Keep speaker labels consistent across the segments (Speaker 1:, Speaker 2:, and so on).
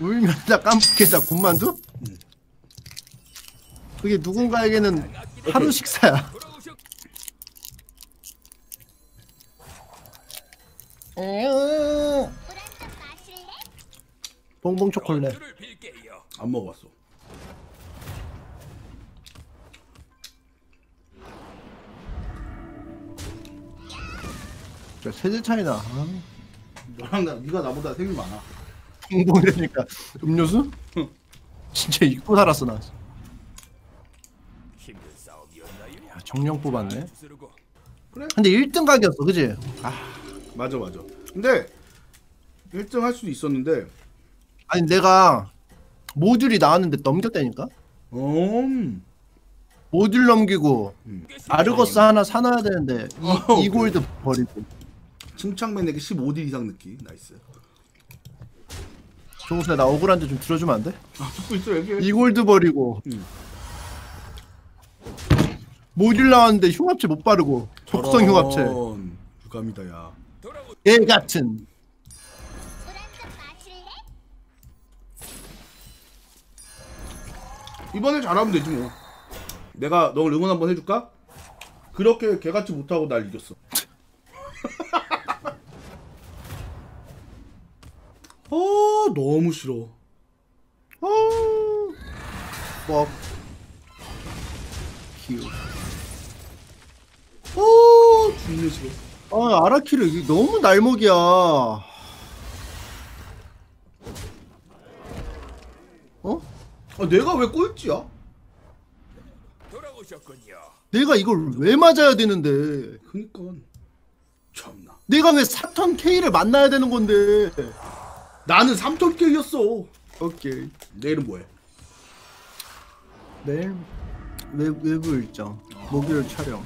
Speaker 1: 울면서 깜빡해자 군만두? 그게 누군가에게는 하루 식사야. 봉봉 초콜릿.
Speaker 2: 안 먹어봤어.
Speaker 1: 야, 세대 차이나.
Speaker 2: 너랑 네가 나보다 생일 많아.
Speaker 1: 봉봉이라니까 음료수? 진짜 잊고 살았어 나. 야, 정령 뽑았네.
Speaker 2: 그래?
Speaker 1: 근데 1등 각이었어, 그지?
Speaker 2: 맞아. 근데 1등 할 수도 있었는데.
Speaker 1: 아니 내가 모듈이 나왔는데 넘겼다니까? 모듈 넘기고 아르거스 하나 사놔야 되는데 이 골드 버리고.
Speaker 2: 침착맨에게 15딜 이상 넣기. 나이스.
Speaker 1: 정수야 나 억울한데 좀 들어주면 안 돼?
Speaker 2: 듣고 있어 여기.
Speaker 1: 이 골드 버리고 모듈 나왔는데 흉합체 못 바르고 독성 흉합체
Speaker 2: 유감이다 야.
Speaker 1: 얘 같은.
Speaker 2: 이번에 잘하면 되지 뭐. 내가 너 응원 한번 해줄까? 그렇게 개같이 못하고 날 이겼어. 너무 싫어.
Speaker 1: 뻑 키우.
Speaker 2: 죽네 싫어.
Speaker 1: 아라키를 이게 너무 날먹이야.
Speaker 2: 내가 왜 꼴찌야?
Speaker 1: 내가 이걸 왜 맞아야 되는데?
Speaker 2: 그니까 참나.
Speaker 1: 내가 왜 사턴 K를 만나야 되는 건데?
Speaker 2: 나는 3,000K였어.
Speaker 1: 오케이.
Speaker 2: 내일은 뭐해?
Speaker 1: 내일 외부 일정, 목요일 촬영.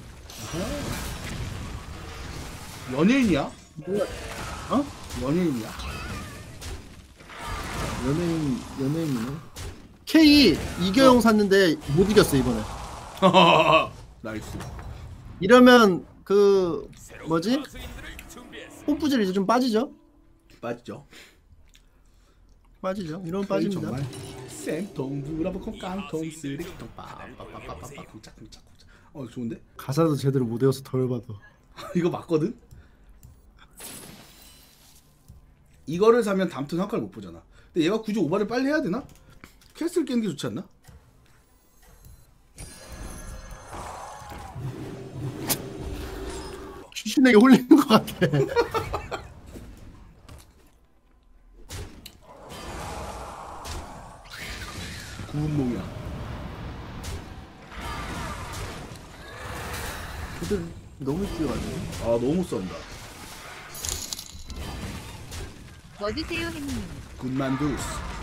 Speaker 2: 연예인이야?
Speaker 1: 어?
Speaker 2: 연예인이야?
Speaker 1: 연예인이네. K 이겨영 샀는데 못 이겼어 이번에.
Speaker 2: 나이스.
Speaker 1: 이러면 그 뭐지? 뽐뿌질 이제 좀 빠지죠?
Speaker 2: 빠지죠.
Speaker 1: 이러면 빠집니다.
Speaker 2: 정말 쌤통 브라보콩 깡통 쓰레기통 빠빠빠빠빠 쿵짝쿵짝. 좋은데?
Speaker 1: 가사도 제대로 못 외워서 덜 받아.
Speaker 2: 이거 맞거든? 이거를 사면 다음 턴 한칼 못 보잖아. 근데 얘가 굳이 오바를 빨리 해야 되나? 캐슬 깨는 게 좋지 않나?
Speaker 1: 귀신에게 홀리는 것 같아.
Speaker 2: 구운몽이야.
Speaker 1: 걔들 너무 뛰어가네.
Speaker 2: 너무 쏜다.
Speaker 3: 뭐 드세요, 형님?
Speaker 2: 굿만두.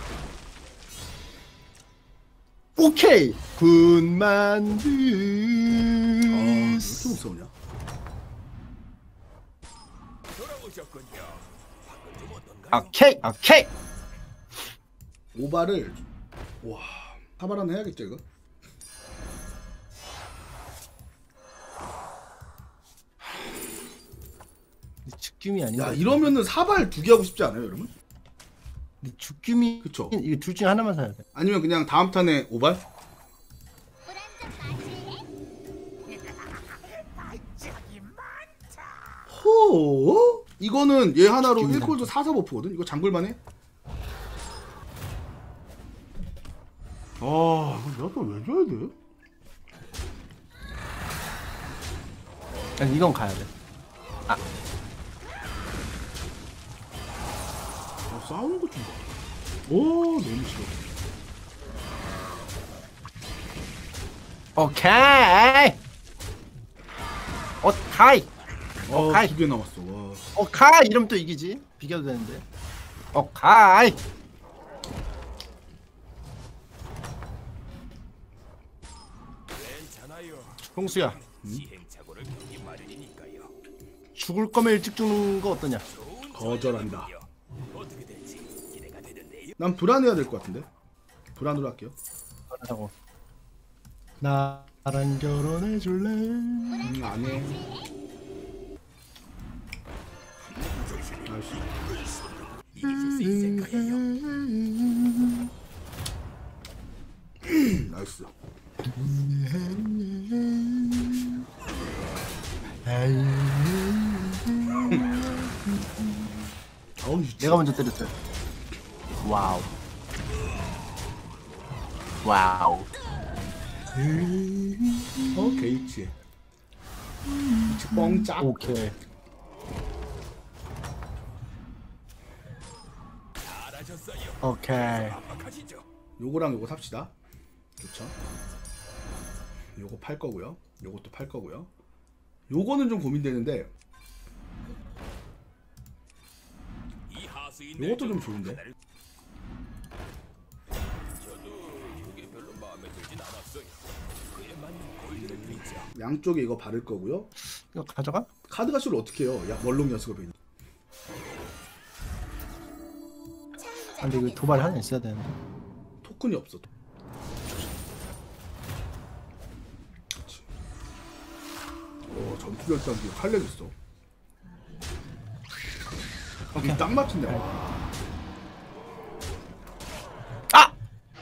Speaker 1: 오케이. 군만두.
Speaker 2: 왜 이렇게 무서우냐?
Speaker 1: 오케이.
Speaker 2: 오바를 와 사발 하나 해야겠죠 이거?
Speaker 1: 죽김이 아닌가?
Speaker 2: 야 이러면은 사발 2개 하고 싶지 않아요 여러분?
Speaker 1: 죽김이.
Speaker 2: 그쵸.
Speaker 1: 이거 둘 중에 하나만 사야 돼.
Speaker 2: 아니면 그냥 다음 턴에 오발? 호 이거는 얘 하나로 1콜도 4사 버프거든? 이거 장굴만 해? 이거 내가 또 왜 줘야 돼?
Speaker 1: 아니 이건 가야 돼.
Speaker 2: 싸우는 거 좀 봐. 너무 싫어.
Speaker 1: 오케이.
Speaker 2: 2개 남았어. 와.
Speaker 1: 오케이. 이러면 또 이기지. 비교도 되는데. 오케이. 홍수야. 죽을 거면 일찍 죽는 거 어떠냐?
Speaker 2: 거절한다. 난 불안해야 될 것 같은데. 불안으로 할게요.
Speaker 1: 하고. 나랑 결혼해 줄래?
Speaker 2: 안 해. 나이스. 어우 유치.
Speaker 1: 내가 먼저 때렸어요. 와우. 와우.
Speaker 2: 게이츠. 유치 뻥짝.
Speaker 1: 오케이. 오케이.
Speaker 2: 요거랑 요거 삽시다. 좋죠. 요거 팔 거고요. 요것도 팔 거고요. 요거는 좀 고민되는데 요것도 좀 좋은데. 양쪽에 이거 바를 거고요.
Speaker 1: 이거 가져가?
Speaker 2: 카드 가시를 어떻게 해요? 원록 연습을 배우.
Speaker 1: 아, 근데 이거 도발이 하나 있어야 되는데.
Speaker 2: 토큰이 없어. 오, 전투 결단기 칼렙 있어. 아, 딱 맞춘데.
Speaker 1: 아!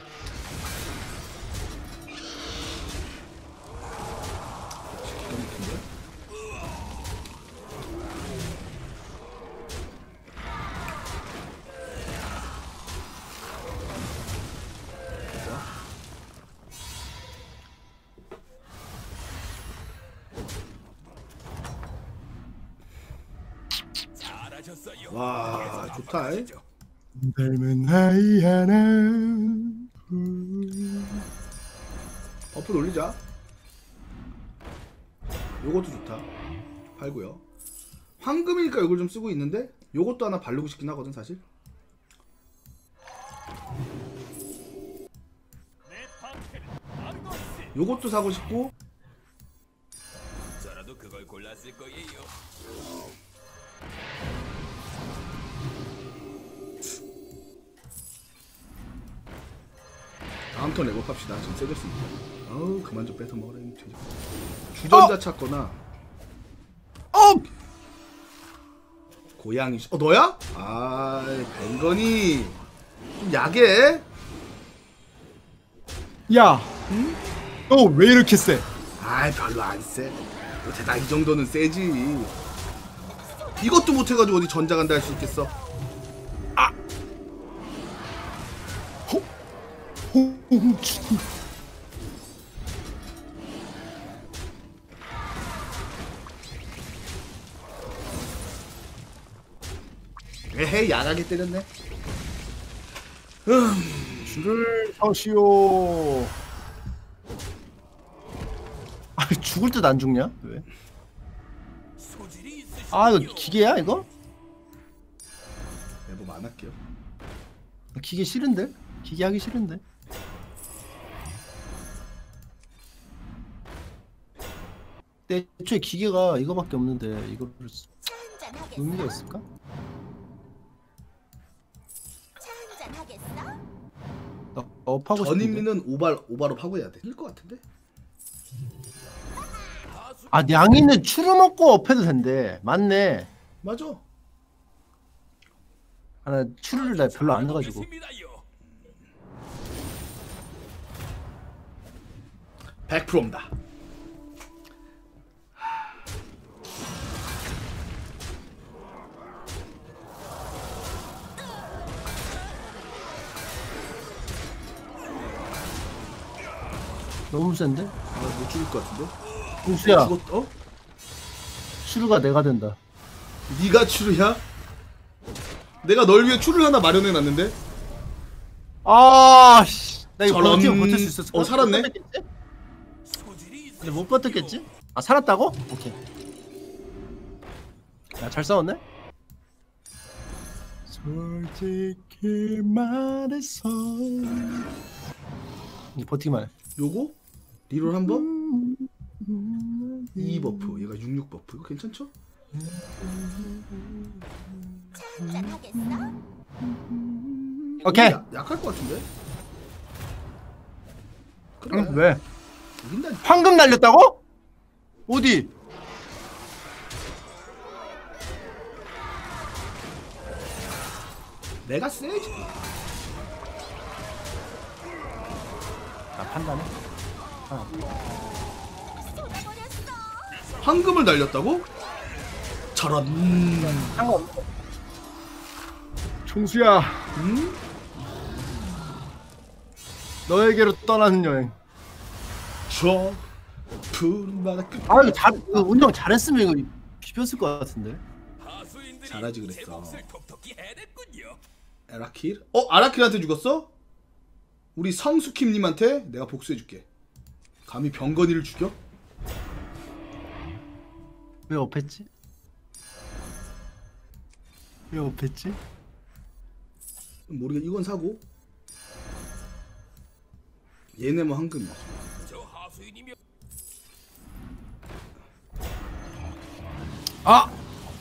Speaker 2: 와, 좋다.
Speaker 1: 닮은 아이 하나.
Speaker 2: 버프 올리자. 요것도 좋다. 팔고요. 황금이니까 이걸 좀 쓰고 있는데 요것도 하나 바르고 싶긴 하거든 사실. 요것도 사고 싶고.
Speaker 4: 저라도 그걸 골랐을 거예요.
Speaker 2: 다음 턴 레벨업합시다. 지금 세졌습니다. 어우 그만 좀 뺏어 먹으라 이 돼지. 주전자 찾거나 고양이 너야? 아 뱅건이 좀 야게.
Speaker 1: 야, 너 왜 이렇게 세?
Speaker 2: 아이 별로 안 세. 못해다 이 정도는 세지. 이것도 못해가지고 어디 전자 간다 할 수 있겠어?
Speaker 1: 홍춘.
Speaker 2: 에헤이 야하게 때렸네.
Speaker 1: 줄을 서시오. 아, 죽을 듯 안 죽냐? 왜? 아, 이거 기계야 이거?
Speaker 2: 네, 뭐 안 할게요.
Speaker 1: 기계 싫은데? 기계 하기 싫은데? 근데 애초에 기계가 이거밖에 없는데 이거를 의미가 있을까? 나 업하고 싶은데.
Speaker 2: 전인미는 오바로 하고 해야 돼. 일 것 같은데?
Speaker 1: 아, 냥이는 추루 먹고 업해도 된대. 맞네.
Speaker 2: 맞아.
Speaker 1: 아, 나 추루를 나 별로 안 넣어가지고.
Speaker 2: 100%입니다.
Speaker 1: 너무 센데?
Speaker 2: 못 죽일 것 같은데?
Speaker 1: 공수야,
Speaker 2: 죽었,
Speaker 1: 추루가 내가 된다.
Speaker 2: 네가 추루야? 내가 널 위해 추루를 하나 마련해 놨는데?
Speaker 1: 아, 씨. 나 이거
Speaker 2: 저런.
Speaker 1: 어떻게 버틸 수 있었을까?
Speaker 2: 살았네?
Speaker 1: 못 버텼겠지? 근데 못 버텼겠지? 아, 살았다고? 오케이. 야, 잘 싸웠네? 솔직히 말해서 이제 버티기만 해.
Speaker 2: 요거? 리롤 한 번? 2 버프. 얘가 66 버프. 이거 괜찮죠?
Speaker 1: 오케이.
Speaker 2: 약할 것 같은데?
Speaker 1: 응, 왜?
Speaker 2: 이긴다.
Speaker 1: 황금 날렸다고? 어디?
Speaker 2: 내가 세지.
Speaker 1: 나 판단해.
Speaker 2: 황금을 날렸다고? 저런.
Speaker 1: 상관없어. 총수야,
Speaker 2: 응?
Speaker 1: 너에게로 떠나는 여행.
Speaker 2: 저 푸른 바다 끝.
Speaker 1: 아 이거 이거 운영 잘했으면 이거 비볐을 것 같은데.
Speaker 4: 하수인들이
Speaker 2: 잘하지 그랬어.
Speaker 4: 제 몫을 톡톡히 해냈군요.
Speaker 2: 아라킬? 아라킬한테 죽었어? 우리 성수킴님한테 내가 복수해줄게. 감히 병건이를 죽여?
Speaker 1: 왜 업했지? 왜 업했지?
Speaker 2: 모르겠. 이건 사고. 얘네 뭐 황금이야.
Speaker 4: 저 하수인이면
Speaker 1: 아!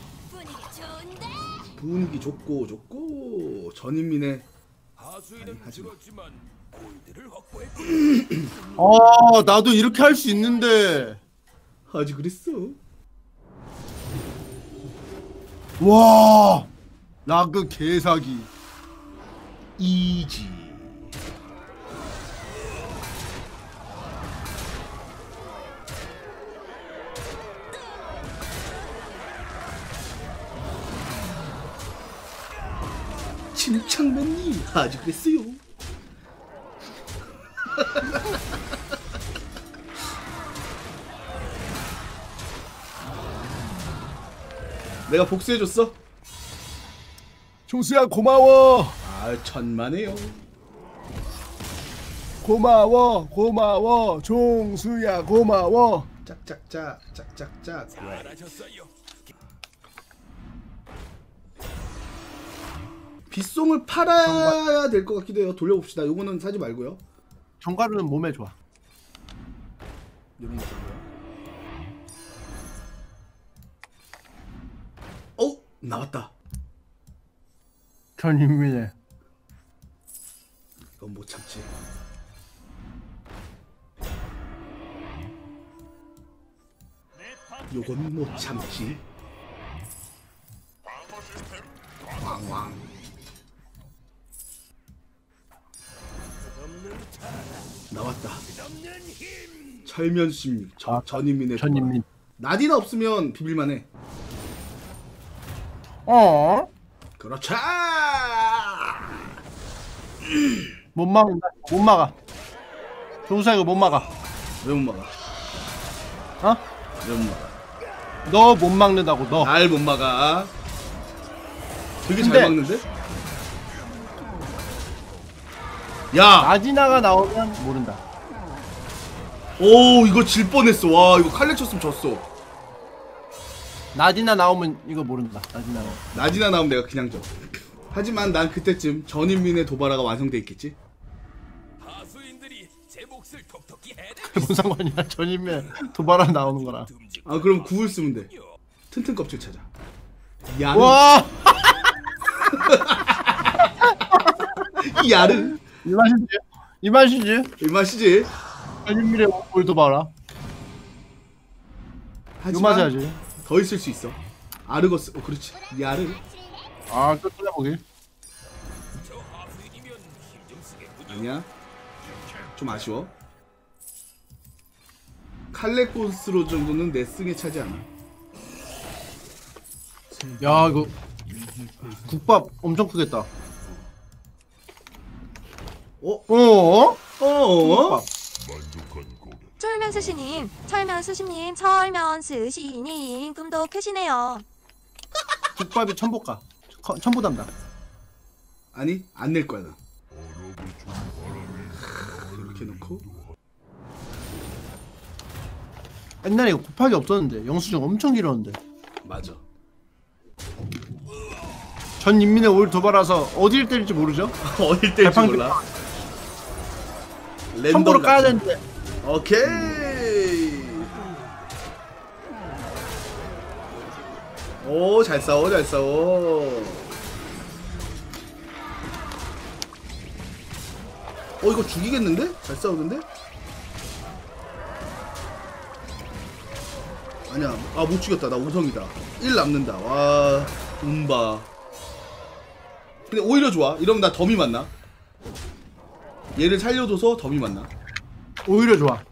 Speaker 2: 분위기 좋고 전인민의
Speaker 4: 하수인은
Speaker 2: 하지 마.
Speaker 4: 들었지만 골드를 확보했고
Speaker 1: 아 나도 이렇게 할 수 있는데.
Speaker 2: 아주 그랬어.
Speaker 1: 와 라그 개사기.
Speaker 2: 이지. 침착맨님 아주 그랬어요. 내가 복수해줬어.
Speaker 1: 총수야 고마워.
Speaker 2: 아 천만에요.
Speaker 1: 고마워 총수야 고마워.
Speaker 2: 짝짝짝 짝짝짝.
Speaker 4: 잘하셨어요.
Speaker 2: 빗송을 팔아야 될 것 같기도 해요. 돌려봅시다. 요거는 사지 말고요.
Speaker 1: 견과류는 몸에 좋아.
Speaker 2: 이런 거 사고요. 어 나왔다.
Speaker 1: 전인민의
Speaker 2: 이건 못 참지. 요건 못 참지. 왕왕. 나왔다. 철면심 전인민의
Speaker 1: 전인민.
Speaker 2: 나디나 없으면 비빌만해.
Speaker 1: 어?
Speaker 2: 그렇죠.
Speaker 1: 못 막는다. 못 막아. 총수야 이거 못 막아.
Speaker 2: 왜 못 막아?
Speaker 1: 어?
Speaker 2: 왜 못 막아?
Speaker 1: 너 못 막는다고 너.
Speaker 2: 날 못 막아. 되게
Speaker 1: 근데-
Speaker 2: 잘 막는데? 야,
Speaker 1: 아지나가 나오면 모른다.
Speaker 2: 오 이거 질 뻔했어. 와 이거 칼레 쳤으면 졌어.
Speaker 1: 나디나 나오면 이거 모른다. 나디나 나오면.
Speaker 2: 나지나 나오면 내가 그냥 져. 하지만 난 그때쯤 전인민의 도발화가 완성돼 있겠지.
Speaker 4: 하수인들이 제 몫을 톡톡히 해냈군요.
Speaker 1: 뭔 상관이야. 전인민 도발하 나오는 거랑.
Speaker 2: 아 그럼 구울 쓰면 돼. 튼튼 껍질 찾아. 야르.
Speaker 1: 와!
Speaker 2: 이 야르.
Speaker 1: 이 맛이지? 이 맛이지?
Speaker 2: 이 맛이지.
Speaker 1: 전인민의 뭘 도발하? 이
Speaker 2: 하지만
Speaker 1: 맛이야지.
Speaker 2: 더 있을 수 있어. 아르거스. 그렇지. 야르.
Speaker 1: 아, 또 찾아보기.
Speaker 4: 저 하수인이면 힘 좀 쓰겠군요.
Speaker 2: 아니야. 좀 아쉬워. 칼레코스로 정도는 내 승에 차지 않아.
Speaker 1: 야, 이거 국밥 엄청 크겠다.
Speaker 2: 어?
Speaker 1: 어?
Speaker 2: 어?
Speaker 5: 철면스시님, 철면스시님, 철면스시님, 금도 캐시네요.
Speaker 1: 국밥이 천볶아. 천보담다.
Speaker 2: 아니 안 낼 거야 나. 이렇게 놓고
Speaker 1: 옛날에 이거 곱하기 없었는데 영수증 엄청 길었는데.
Speaker 2: 맞아.
Speaker 1: 전 인민의 올 도발라서 어딜 때릴지 모르죠?
Speaker 2: 어릴 때일지
Speaker 1: 발판
Speaker 2: 몰라.
Speaker 1: 첨보로 까야
Speaker 2: 같이.
Speaker 1: 되는데.
Speaker 2: 오케이. 오, 잘 싸워, 잘 싸워. 이거 죽이겠는데? 잘 싸우는데? 아니야, 아, 못 죽였다. 나 5성이다. 1 남는다. 와, 음바. 근데 오히려 좋아. 이러면 나 덤이 맞나? 얘를 살려줘서 덤이 맞나?
Speaker 1: 오히려 좋아.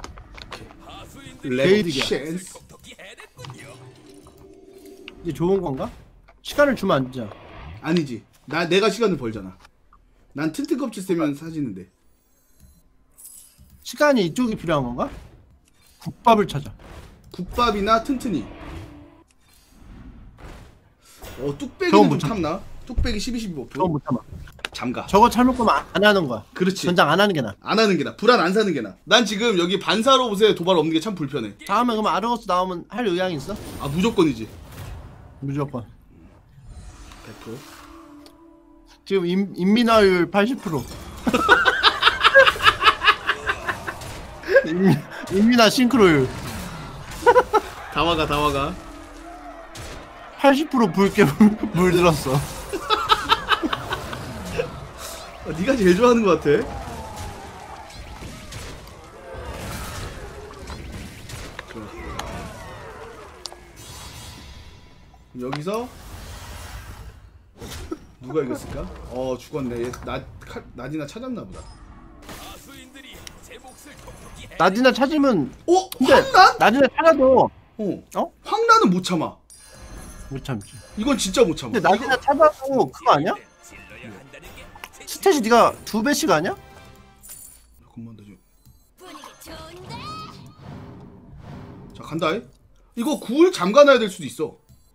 Speaker 2: 레이디야.
Speaker 4: 톡톡히 해냈군요.
Speaker 1: 이게 좋은 건가? 시간을 주면 안 되잖아.
Speaker 2: 아니지. 내가 시간을 벌잖아. 난 튼튼 껍질 쓰면 사지는데.
Speaker 1: 시간이 이쪽이 필요한 건가? 국밥을 찾아.
Speaker 2: 국밥이나 튼튼이.
Speaker 1: 저건
Speaker 2: 뚝배기는
Speaker 1: 못
Speaker 2: 좀 탐나? 뚝배기 12
Speaker 1: 그거
Speaker 2: 12버프.
Speaker 1: 못 참아.
Speaker 2: 잠가.
Speaker 1: 저거 잘못 보면 안 하는 거야.
Speaker 2: 그렇지.
Speaker 1: 전장 안 하는 게 나아.
Speaker 2: 안 하는 게 나아. 불안 안 사는 게 나아. 난 지금 여기 반사로 옷에 도발 없는 게 참 불편해.
Speaker 1: 다음에 그럼 아르거스 나오면 할 의향 있어?
Speaker 2: 아 무조건이지.
Speaker 1: 무조건.
Speaker 2: 100%.
Speaker 1: 지금 인민화율 80%. 인민화 싱크로율
Speaker 2: 다 와가.
Speaker 1: 80% 붉게 물들었어.
Speaker 2: 네가 제일 좋아하는 것 같아. 좋아. 여기서 누가 이겼을까? 죽었네. 얘 나디나 찾았나 보다.
Speaker 4: 하수인들이 제 몫을 톡톡히 해.
Speaker 1: 나디나 찾으면 근데
Speaker 2: 황란?
Speaker 1: 나디나 찾아도 어?
Speaker 2: 황란은 못 참아.
Speaker 1: 못 참지.
Speaker 2: 이건 진짜 못 참아.
Speaker 1: 근데 나디나 찾아도 그거 아니야?
Speaker 4: 질러야 한다는 게
Speaker 1: 스탯이 네가 2배씩 아니야?
Speaker 2: 잠깐만 나 지금. 자 간다. 이거 구울 잠가놔야 될 수도 있어.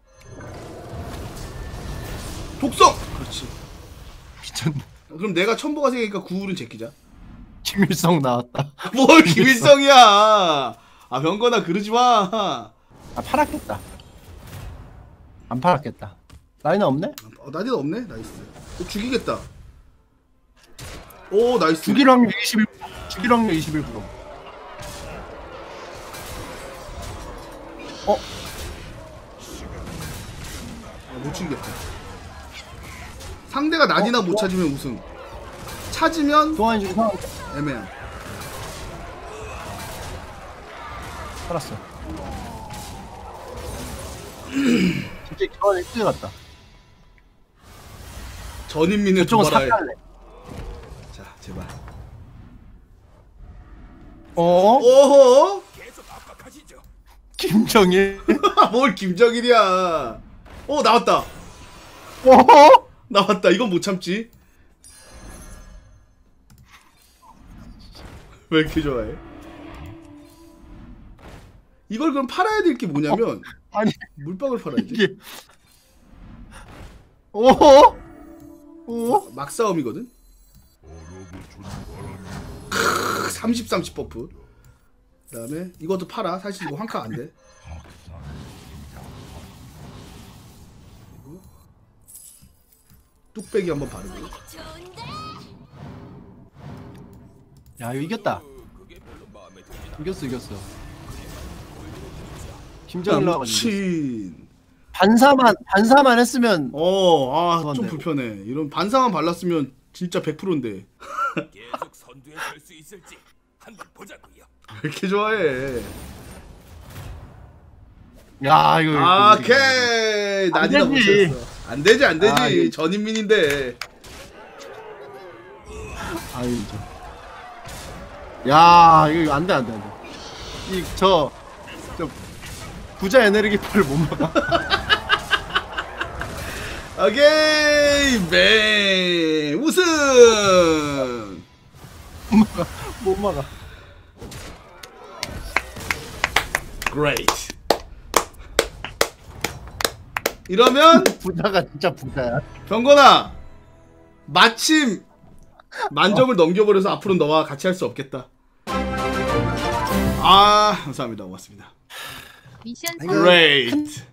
Speaker 2: 독성. 그렇지.
Speaker 1: 미쳤네.
Speaker 2: 그럼 내가 첨보가 생기니까 구울은 제끼자.
Speaker 1: 김일성 나왔다.
Speaker 2: 뭘 김일성이야. 아 병건아 그러지 마.
Speaker 1: 아 팔았겠다. 안 팔았겠다. 라인은 없네?
Speaker 2: 나디는 없네. 나이스. 죽이겠다. 오 나이스.
Speaker 1: 죽일 확률 21%. 죽일 확률 21%.
Speaker 2: 못 죽이겠다. 상대가 나디나 못 찾으면 우승. 찾으면
Speaker 1: 동안 중에 상황
Speaker 2: 애매한.
Speaker 1: 팔았어. 진짜 교환 1등 같다.
Speaker 2: 전인민의
Speaker 1: 저쪽은
Speaker 2: 도발할.
Speaker 1: 사할래.
Speaker 2: 자 제발.
Speaker 1: 어?
Speaker 4: 계속 압박하시죠.
Speaker 1: 김정일.
Speaker 2: 뭘 김정일이야. 나왔다.
Speaker 1: 어?
Speaker 2: 나왔다. 이건 못 참지. 왜 이렇게 좋아해? 이걸 그럼 팔아야 될 게 뭐냐면
Speaker 1: 아니
Speaker 2: 물방울 팔아야지.
Speaker 1: 이게.
Speaker 2: 막싸움이거든. 30 버프. 그다음에 이것도 팔아. 사실 이거 한카 안 돼. 그리고 뚝배기 한번 바르고.
Speaker 1: 야 이거 이겼다.
Speaker 4: 그게 별로 마음에 들지
Speaker 1: 이겼어. 김정일 나와가지고.
Speaker 2: 친.
Speaker 1: 반사만 했으면
Speaker 2: 좀
Speaker 1: 그건데.
Speaker 2: 불편해. 이런 반사만 발랐으면 진짜 100%인데.
Speaker 4: 계속 선두에 설 수 있을지 한번 보자고요.
Speaker 2: 왜 이렇게 좋아해?
Speaker 1: 야 이거
Speaker 2: 오케이. 나디나 못
Speaker 1: 되지.
Speaker 2: 쳤어. 안 되지.
Speaker 1: 아, 이거-
Speaker 2: 전인민인데.
Speaker 1: 아이고. 야 이거 안돼. 저 부자 에너지파를 못 막아.
Speaker 2: 오케이. 뱅. 우승.
Speaker 1: 못 막아.
Speaker 2: Great. 이러면
Speaker 1: 부자가 진짜 부자야.
Speaker 2: 병건아 마침 만점을 넘겨버려서 앞으로 너와 같이 할 수 없겠다. 감사합니다. 고맙습니다.
Speaker 3: 미션
Speaker 1: 이거-
Speaker 2: Great.